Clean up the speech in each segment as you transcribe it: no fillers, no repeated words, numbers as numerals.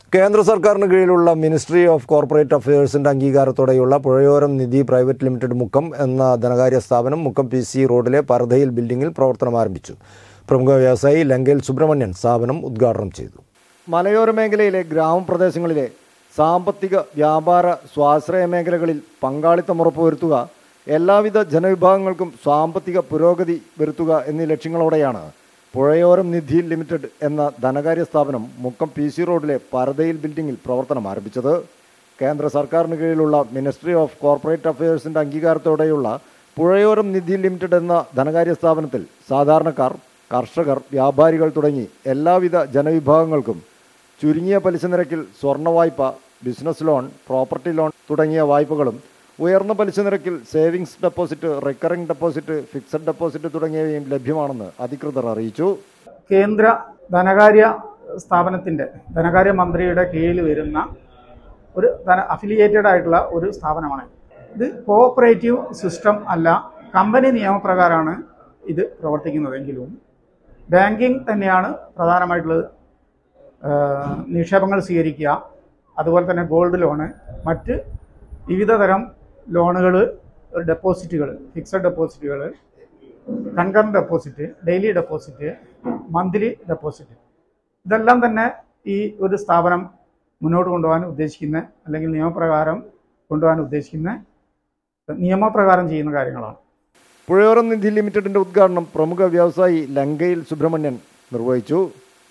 കേന്ദ്ര സർക്കാരിന് കീഴിലുള്ള മിനിസ്ട്രി ഓഫ് കോർപ്പറേറ്റ് അഫയേഴ്സിൻ്റെ അംഗീകാരത്തോടെയുള്ള പുഴയോരം നിധി പ്രൈവറ്റ് ലിമിറ്റഡ് മുക്കം എന്ന ധനകാര്യ സ്ഥാപനം മുക്കം PC റോഡിലെ പർദയിൽ ബിൽഡിംഗിൽ പ്രവർത്തനം ആരംഭിച്ചു. പ്രമുഖ വ്യവസായി ലങ്കയിൽ സുബ്രഹ്മണ്യൻ സ്ഥാപനം ഉദ്ഘാടനം ചെയ്തു. മലയോര മേഖലയിലെ ഗ്രാമപ്രദേശങ്ങളിലെ സാമ്പത്തിക, വ്യാപാര, സ്വാശ്രയ മേഖലകളിൽ പങ്കാളിത്തം ഉറപ്പുവരുത്തുക, എല്ലാവിധ ജനവിഭാഗങ്ങൾക്കും സാമ്പത്തിക പുരോഗതി വരുത്തുക എന്നീ ലക്ഷ്യങ്ങളോടെയാണ് പുഴയോരം നിധി ലിമിറ്റഡ് എന്ന ധനകാര്യ സ്ഥാപനം മുക്കം PC റോഡിലെ പർദയിൽ ബിൽഡിംഗിൽ പ്രവർത്തനം ആരംഭിച്ചത്. കേന്ദ്ര സർക്കാരിന് കീഴിലുള്ള മിനിസ്ട്രി ഓഫ് കോർപ്പറേറ്റ് അഫയേഴ്സിൻ്റെ അംഗീകാരത്തോടെയുള്ള പുഴയോരം നിധി ലിമിറ്റഡ് എന്ന ധനകാര്യ സ്ഥാപനത്തിൽ സാധാരണക്കാർ, കർഷകർ, വ്യാപാരികൾ തുടങ്ങി എല്ലാവിധ ജനവിഭാഗങ്ങൾക്കും ചുരുങ്ങിയ പലിശ നിരക്കിൽ സ്വർണ്ണ വായ്പ, ബിസിനസ് ലോൺ, പ്രോപ്പർട്ടി ലോൺ തുടങ്ങിയ വായ്പകളും ഉയർന്ന പലിശ നിരക്കിൽ savings deposit, recurring deposit, fixed deposit തുടങ്ങിയവയും ലഭ്യമാണെന്ന് അധികൃതർ അറിയിച്ചു. കേന്ദ്ര ധനകാര്യ സ്ഥാപനത്തിൻ്റെ ധനകാര്യ മന്ത്രിയുടെ കീഴിൽ വരുന്ന ഒരു അഫിലിയേറ്റഡ് ആയിട്ടുള്ള ഒരു സ്ഥാപനമാണ്. ഇത് കോഓപ്പറേറ്റീവ് സിസ്റ്റം അല്ല, കമ്പനി നിയമപ്രകാരമാണ് ഇത് പ്രവർത്തിക്കുന്നതെങ്കിലും ബാങ്കിങ് തന്നെയാണ് പ്രധാനമായിട്ടുള്ളത്. നിക്ഷേപങ്ങൾ സ്വീകരിക്കുക, അതുപോലെ തന്നെ ഗോൾഡ് ലോണ്, മറ്റ് വിവിധ തരം ലോണുകൾ, ഡെപ്പോസിറ്റുകൾ, ഫിക്സഡ് ഡെപ്പോസിറ്റുകൾ, concurrent deposit, daily deposit, monthly deposit, ഇതെല്ലാം തന്നെ ഈ ഒരു സ്ഥാപനം മുന്നോട്ട് കൊണ്ടുപോകാൻ ഉദ്ദേശിക്കുന്ന, അല്ലെങ്കിൽ നിയമപ്രകാരം ചെയ്യുന്ന കാര്യങ്ങളാണ്. പുഴയോരം നിധി ലിമിറ്റഡിൻ്റെ ഉദ്ഘാടനം പ്രമുഖ വ്യവസായി ലങ്കയിൽ സുബ്രഹ്മണ്യൻ നിർവഹിച്ചു.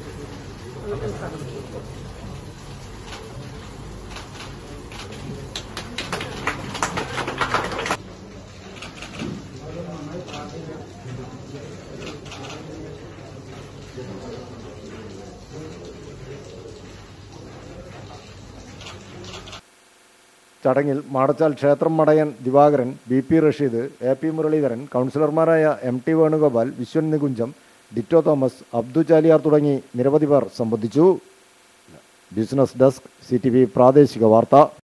ചടങ്ങിൽ മാടച്ചാൽ ക്ഷേത്രം മടയൻ ദിവാകരൻ, BP റഷീദ്, AP മുരളീധരൻ, കൗൺസിലർമാരായ MT വേണുഗോപാൽ, വിശ്വൻ നികുഞ്ചം, ഡിറ്റോ തോമസ്, അബ്ദു ചാലിയാർ തുടങ്ങി നിരവധി പേർ സംബന്ധിച്ചു. ബിസിനസ് ഡെസ്ക്, CTV പ്രാദേശിക വാർത്ത.